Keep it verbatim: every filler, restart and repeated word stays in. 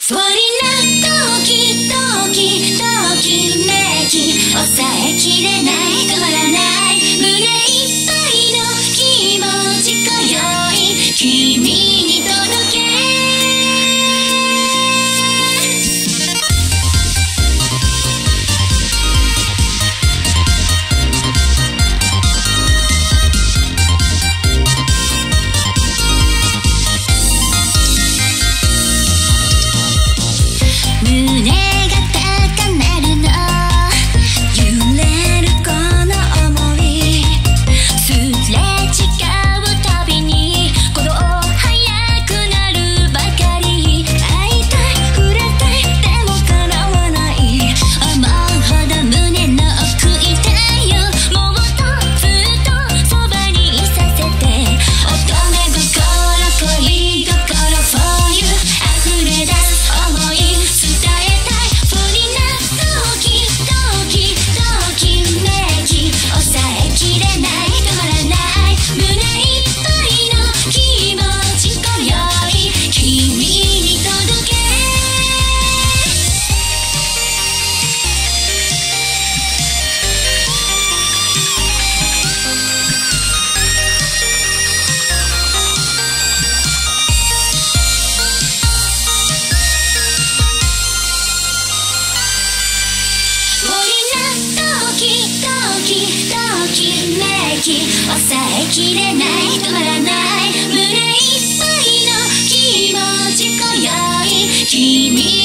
Fallin Love ドキドキときめき抑えきれない止まらない胸いっぱいの気持ち今宵君に届け胸が高鳴るの揺れるこの想いすれ違うたびに鼓動速くなるばかり会いたい触れたいでも叶わない思うほど胸の奥痛いよもっとずっとそばにいさせて乙女心恋心 for you 溢れ出す想い伝えたいFallin Love ドキドキときめき抑えきれない止まらない胸いっぱいの気持ち今宵君に届けFallin Love ドキドキときめき抑えきれない止まらない胸いっぱいの気持ち今宵君